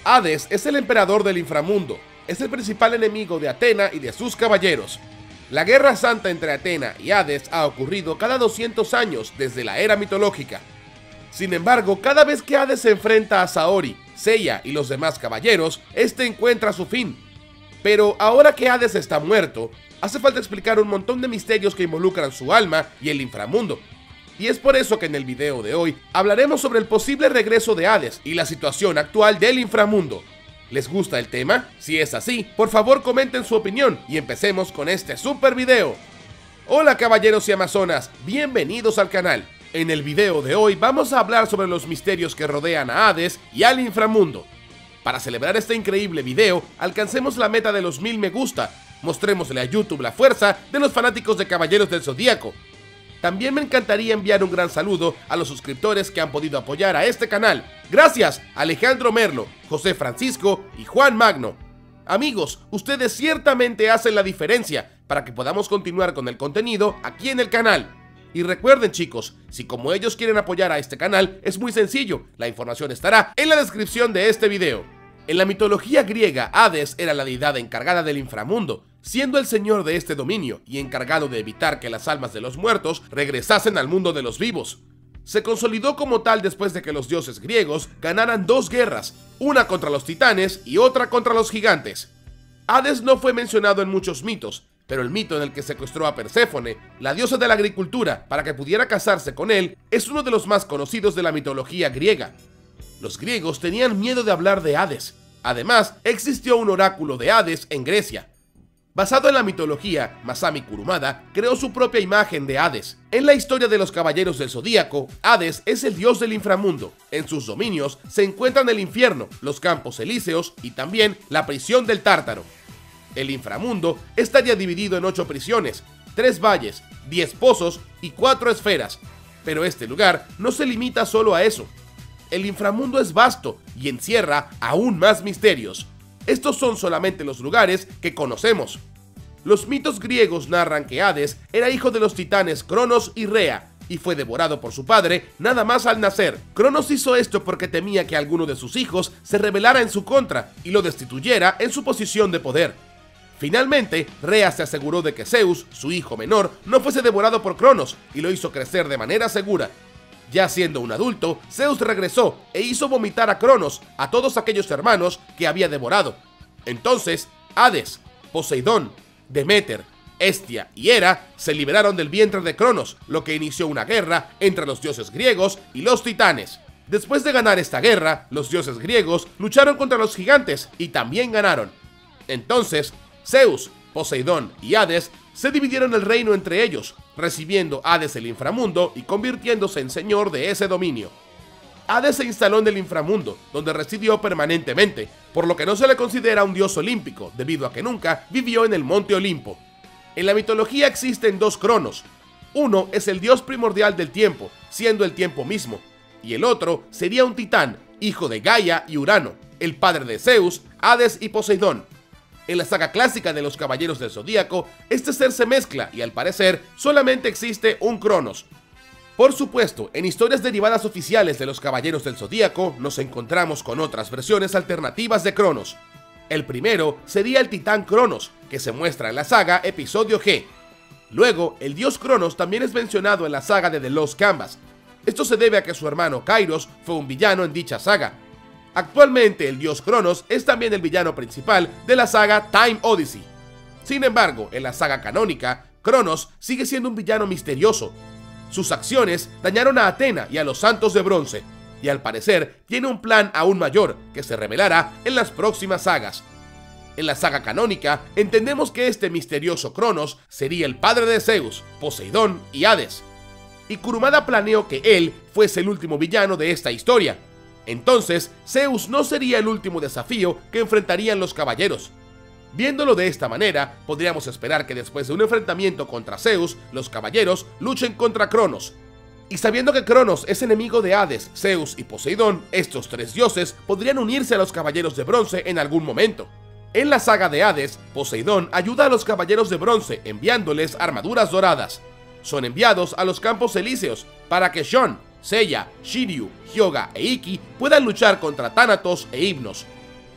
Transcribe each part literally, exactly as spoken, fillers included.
Hades es el emperador del inframundo, es el principal enemigo de Atena y de sus caballeros. La guerra santa entre Atena y Hades ha ocurrido cada doscientos años desde la era mitológica. Sin embargo, cada vez que Hades se enfrenta a Saori, Seiya y los demás caballeros, este encuentra su fin. Pero ahora que Hades está muerto, hace falta explicar un montón de misterios que involucran su alma y el inframundo. Y es por eso que en el video de hoy hablaremos sobre el posible regreso de Hades y la situación actual del inframundo. ¿Les gusta el tema? Si es así, por favor comenten su opinión y empecemos con este super video. Hola caballeros y amazonas, bienvenidos al canal. En el video de hoy vamos a hablar sobre los misterios que rodean a Hades y al inframundo. Para celebrar este increíble video, alcancemos la meta de los mil me gusta, mostrémosle a YouTube la fuerza de los fanáticos de Caballeros del Zodíaco. También me encantaría enviar un gran saludo a los suscriptores que han podido apoyar a este canal. Gracias a Alejandro Merlo, José Francisco y Juan Magno. Amigos, ustedes ciertamente hacen la diferencia para que podamos continuar con el contenido aquí en el canal. Y recuerden chicos, si como ellos quieren apoyar a este canal, es muy sencillo, la información estará en la descripción de este video. En la mitología griega, Hades era la deidad encargada del inframundo, siendo el señor de este dominio y encargado de evitar que las almas de los muertos regresasen al mundo de los vivos. Se consolidó como tal después de que los dioses griegos ganaran dos guerras, una contra los titanes y otra contra los gigantes. Hades no fue mencionado en muchos mitos, pero el mito en el que secuestró a Perséfone, la diosa de la agricultura, para que pudiera casarse con él, es uno de los más conocidos de la mitología griega. Los griegos tenían miedo de hablar de Hades. Además, existió un oráculo de Hades en Grecia. Basado en la mitología, Masami Kurumada creó su propia imagen de Hades. En la historia de los Caballeros del Zodíaco, Hades es el dios del inframundo. En sus dominios se encuentran el infierno, los campos elíseos y también la prisión del Tártaro. El inframundo estaría dividido en ocho prisiones, tres valles, diez pozos y cuatro esferas. Pero este lugar no se limita solo a eso. El inframundo es vasto y encierra aún más misterios. Estos son solamente los lugares que conocemos. Los mitos griegos narran que Hades era hijo de los titanes Cronos y Rea, y fue devorado por su padre nada más al nacer. Cronos hizo esto porque temía que alguno de sus hijos se rebelara en su contra y lo destituyera en su posición de poder. Finalmente, Rea se aseguró de que Zeus, su hijo menor, no fuese devorado por Cronos y lo hizo crecer de manera segura. Ya siendo un adulto, Zeus regresó e hizo vomitar a Cronos, a todos aquellos hermanos que había devorado. Entonces, Hades, Poseidón, Deméter, Hestia y Hera se liberaron del vientre de Cronos, lo que inició una guerra entre los dioses griegos y los titanes. Después de ganar esta guerra, los dioses griegos lucharon contra los gigantes y también ganaron. Entonces, Zeus, Poseidón y Hades se dividieron el reino entre ellos, recibiendo Hades el inframundo y convirtiéndose en señor de ese dominio. Hades se instaló en el inframundo, donde residió permanentemente, por lo que no se le considera un dios olímpico, debido a que nunca vivió en el monte Olimpo. En la mitología existen dos Cronos. Uno es el dios primordial del tiempo, siendo el tiempo mismo, y el otro sería un titán, hijo de Gaia y Urano, el padre de Zeus, Hades y Poseidón. En la saga clásica de los Caballeros del Zodíaco, este ser se mezcla y al parecer solamente existe un Cronos. Por supuesto, en historias derivadas oficiales de los Caballeros del Zodíaco nos encontramos con otras versiones alternativas de Cronos. El primero sería el titán Cronos, que se muestra en la saga Episodio G. Luego, el dios Cronos también es mencionado en la saga de The Lost Canvas. Esto se debe a que su hermano Kairos fue un villano en dicha saga. Actualmente el dios Cronos es también el villano principal de la saga Time Odyssey. Sin embargo, en la saga canónica, Cronos sigue siendo un villano misterioso. Sus acciones dañaron a Atena y a los santos de bronce, y al parecer tiene un plan aún mayor que se revelará en las próximas sagas. En la saga canónica, entendemos que este misterioso Cronos sería el padre de Zeus, Poseidón y Hades. Y Kurumada planeó que él fuese el último villano de esta historia. Entonces, Zeus no sería el último desafío que enfrentarían los caballeros. Viéndolo de esta manera, podríamos esperar que después de un enfrentamiento contra Zeus, los caballeros luchen contra Cronos. Y sabiendo que Cronos es enemigo de Hades, Zeus y Poseidón, estos tres dioses podrían unirse a los caballeros de bronce en algún momento. En la saga de Hades, Poseidón ayuda a los caballeros de bronce enviándoles armaduras doradas. Son enviados a los campos elíseos para que Shun, Seiya, Shiryu, Hyoga e Ikki puedan luchar contra Thanatos e Hypnos.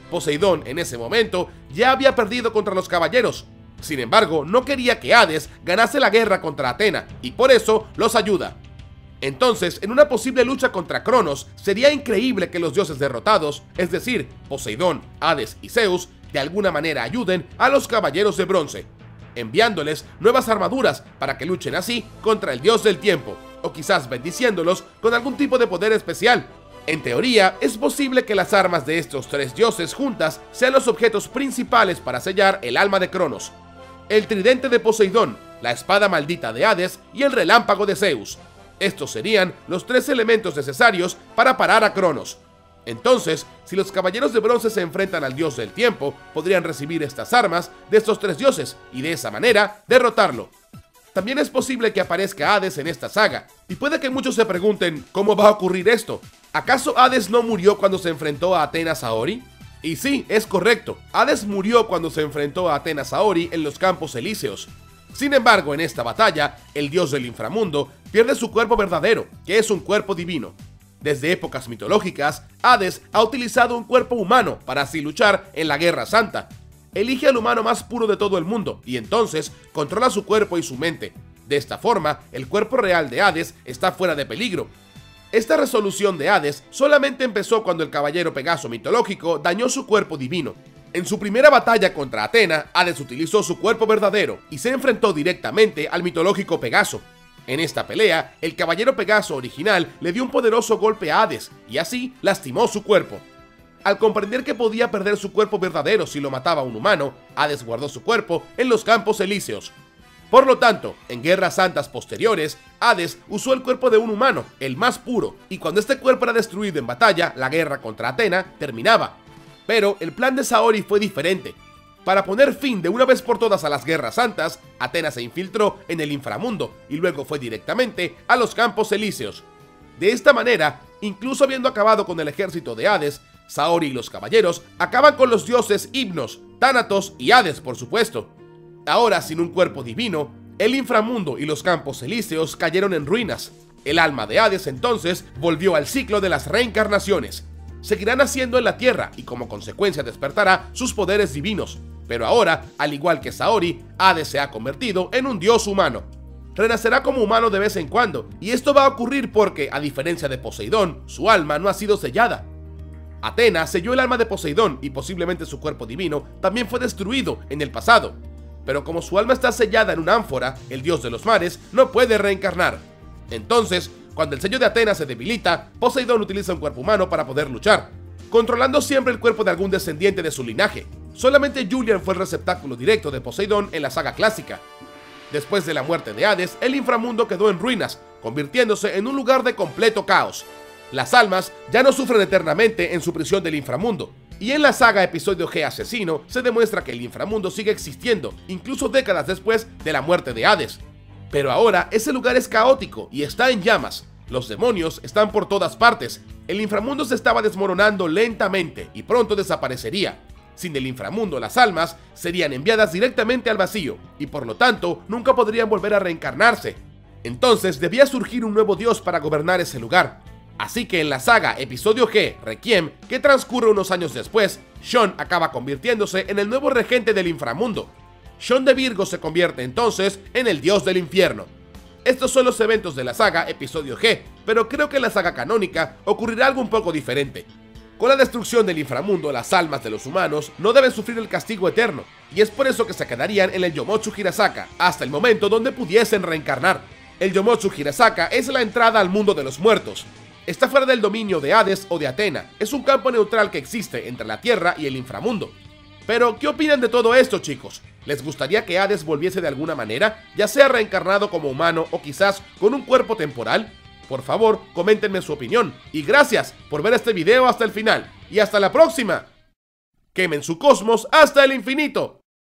Poseidón en ese momento ya había perdido contra los caballeros. Sin embargo, no quería que Hades ganase la guerra contra Atena y por eso los ayuda. Entonces, en una posible lucha contra Cronos, sería increíble que los dioses derrotados, es decir, Poseidón, Hades y Zeus, de alguna manera ayuden a los caballeros de bronce, enviándoles nuevas armaduras para que luchen así contra el dios del tiempo, o quizás bendiciéndolos con algún tipo de poder especial. En teoría, es posible que las armas de estos tres dioses juntas sean los objetos principales para sellar el alma de Cronos: el tridente de Poseidón, la espada maldita de Hades y el relámpago de Zeus. Estos serían los tres elementos necesarios para parar a Cronos. Entonces, si los caballeros de bronce se enfrentan al dios del tiempo, podrían recibir estas armas de estos tres dioses y de esa manera derrotarlo. También es posible que aparezca Hades en esta saga, y puede que muchos se pregunten ¿cómo va a ocurrir esto? ¿Acaso Hades no murió cuando se enfrentó a Athena Saori? Y sí, es correcto, Hades murió cuando se enfrentó a Athena Saori en los Campos Elíseos. Sin embargo, en esta batalla, el dios del inframundo pierde su cuerpo verdadero, que es un cuerpo divino. Desde épocas mitológicas, Hades ha utilizado un cuerpo humano para así luchar en la Guerra Santa. Elige al humano más puro de todo el mundo y entonces controla su cuerpo y su mente. De esta forma, el cuerpo real de Hades está fuera de peligro. Esta resolución de Hades solamente empezó cuando el caballero Pegaso mitológico dañó su cuerpo divino. En su primera batalla contra Atena, Hades utilizó su cuerpo verdadero y se enfrentó directamente al mitológico Pegaso. En esta pelea, el caballero Pegaso original le dio un poderoso golpe a Hades y así lastimó su cuerpo. Al comprender que podía perder su cuerpo verdadero si lo mataba un humano, Hades guardó su cuerpo en los Campos Elíseos. Por lo tanto, en guerras santas posteriores, Hades usó el cuerpo de un humano, el más puro, y cuando este cuerpo era destruido en batalla, la guerra contra Atena terminaba. Pero el plan de Saori fue diferente. Para poner fin de una vez por todas a las guerras santas, Atena se infiltró en el inframundo y luego fue directamente a los Campos Elíseos. De esta manera, incluso habiendo acabado con el ejército de Hades, Saori y los caballeros acaban con los dioses Hipnos, Tánatos y Hades, por supuesto. Ahora, sin un cuerpo divino, el inframundo y los Campos Elíseos cayeron en ruinas. El alma de Hades entonces volvió al ciclo de las reencarnaciones. Seguirá naciendo en la tierra y como consecuencia despertará sus poderes divinos. Pero ahora, al igual que Saori, Hades se ha convertido en un dios humano. Renacerá como humano de vez en cuando, y esto va a ocurrir porque, a diferencia de Poseidón, su alma no ha sido sellada. Atena selló el alma de Poseidón y posiblemente su cuerpo divino también fue destruido en el pasado. Pero como su alma está sellada en una ánfora, el dios de los mares no puede reencarnar. Entonces, cuando el sello de Atena se debilita, Poseidón utiliza un cuerpo humano para poder luchar, controlando siempre el cuerpo de algún descendiente de su linaje. Solamente Julian fue el receptáculo directo de Poseidón en la saga clásica. Después de la muerte de Hades, el inframundo quedó en ruinas, convirtiéndose en un lugar de completo caos. Las almas ya no sufren eternamente en su prisión del inframundo, y en la saga Episodio G Asesino se demuestra que el inframundo sigue existiendo, incluso décadas después de la muerte de Hades. Pero ahora ese lugar es caótico y está en llamas. Los demonios están por todas partes. El inframundo se estaba desmoronando lentamente y pronto desaparecería. Sin el inframundo, las almas serían enviadas directamente al vacío y por lo tanto nunca podrían volver a reencarnarse. Entonces debía surgir un nuevo dios para gobernar ese lugar. Así que en la saga Episodio G, Requiem, que transcurre unos años después, Shon acaba convirtiéndose en el nuevo regente del inframundo. Shon de Virgo se convierte entonces en el dios del infierno. Estos son los eventos de la saga Episodio G, pero creo que en la saga canónica ocurrirá algo un poco diferente. Con la destrucción del inframundo, las almas de los humanos no deben sufrir el castigo eterno, y es por eso que se quedarían en el Yomotsu Hirasaka, hasta el momento donde pudiesen reencarnar. El Yomotsu Hirasaka es la entrada al mundo de los muertos. Está fuera del dominio de Hades o de Atena, es un campo neutral que existe entre la Tierra y el inframundo. Pero, ¿qué opinan de todo esto, chicos? ¿Les gustaría que Hades volviese de alguna manera, ya sea reencarnado como humano o quizás con un cuerpo temporal? Por favor, coméntenme su opinión, y gracias por ver este video hasta el final, y hasta la próxima. Quemen su cosmos hasta el infinito.